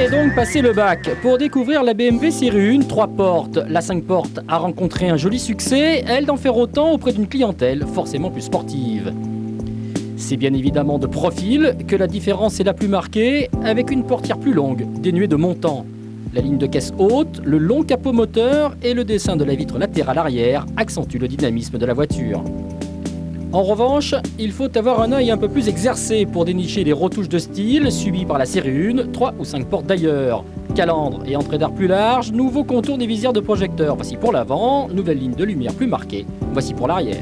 est donc passé le bac pour découvrir la BMW série 1 3 portes. La 5 portes a rencontré un joli succès, elle d'en faire autant auprès d'une clientèle forcément plus sportive. C'est bien évidemment de profil que la différence est la plus marquée, avec une portière plus longue, dénuée de montant. La ligne de caisse haute, le long capot moteur et le dessin de la vitre latérale arrière accentuent le dynamisme de la voiture. En revanche, il faut avoir un œil un peu plus exercé pour dénicher les retouches de style subies par la série 1, 3 ou 5 portes d'ailleurs. Calandre et entrée d'air plus large, nouveau contour des visières de projecteurs. Voici pour l'avant, nouvelle ligne de lumière plus marquée. Voici pour l'arrière.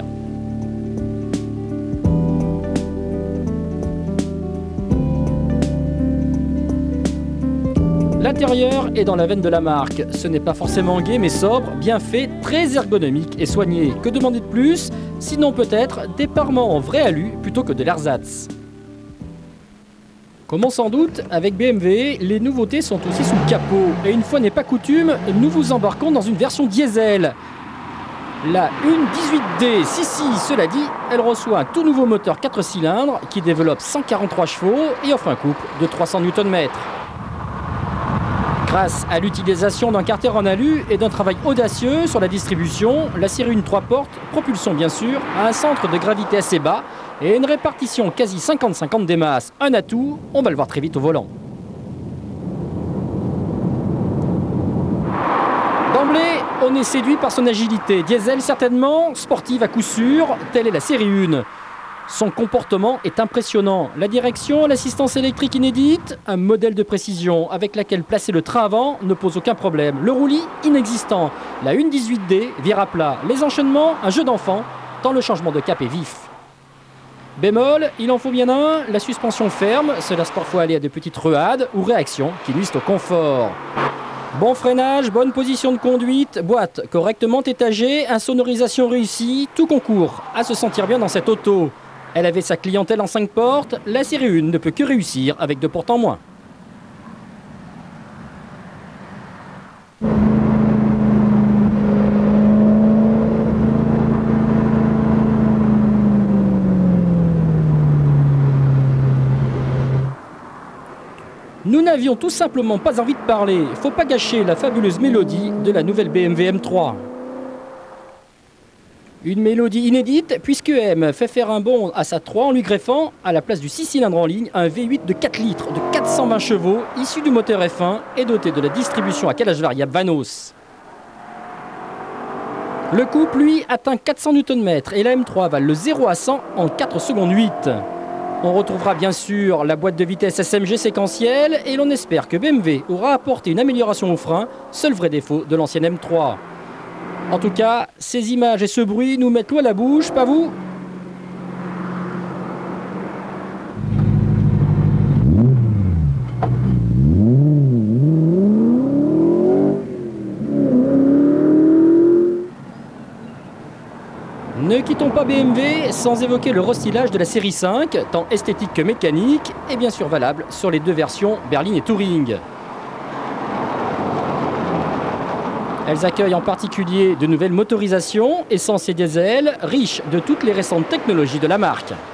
L'intérieur est dans la veine de la marque. Ce n'est pas forcément gai mais sobre, bien fait, très ergonomique et soigné. Que demander de plus? Sinon peut-être des parements en vrai alu plutôt que de l'ersatz. Comme on s'en doute, avec BMW, les nouveautés sont aussi sous le capot. Et une fois n'est pas coutume, nous vous embarquons dans une version diesel. La 1.18D, si, cela dit, elle reçoit un tout nouveau moteur 4 cylindres qui développe 143 chevaux et offre un couple de 300 Nm. Grâce à l'utilisation d'un carter en alu et d'un travail audacieux sur la distribution, la série 1 3 portes, propulsion bien sûr, a un centre de gravité assez bas et une répartition quasi 50-50 des masses. Un atout, on va le voir très vite au volant. D'emblée, on est séduit par son agilité. Diesel certainement, sportive à coup sûr, telle est la série 1. Son comportement est impressionnant. La direction, l'assistance électrique inédite, un modèle de précision avec laquelle placer le train avant ne pose aucun problème. Le roulis, inexistant. La 1.18D vire à plat. Les enchaînements, un jeu d'enfant, tant le changement de cap est vif. Bémol, il en faut bien un, la suspension ferme, se laisse parfois aller à de petites ruades ou réactions qui nuisent au confort. Bon freinage, bonne position de conduite, boîte correctement étagée, insonorisation réussie, tout concourt à se sentir bien dans cette auto. Elle avait sa clientèle en 5 portes, la série 1 ne peut que réussir avec 2 portes en moins. Nous n'avions tout simplement pas envie de parler. Faut pas gâcher la fabuleuse mélodie de la nouvelle BMW M3. Une mélodie inédite puisque M fait faire un bond à sa 3 en lui greffant, à la place du 6 cylindres en ligne, un V8 de 4 litres de 420 chevaux issu du moteur F1 et doté de la distribution à calage variable Vanos. Le couple, lui, atteint 400 Nm et la M3 va le 0 à 100 en 4 secondes 8. On retrouvera bien sûr la boîte de vitesse SMG séquentielle et l'on espère que BMW aura apporté une amélioration au frein, seul vrai défaut de l'ancienne M3. En tout cas, ces images et ce bruit nous mettent l'eau à la bouche, pas vous? Ne quittons pas BMW sans évoquer le restylage de la série 5, tant esthétique que mécanique, et bien sûr valable sur les deux versions berline et touring. Elles accueillent en particulier de nouvelles motorisations, essence et diesel, riches de toutes les récentes technologies de la marque.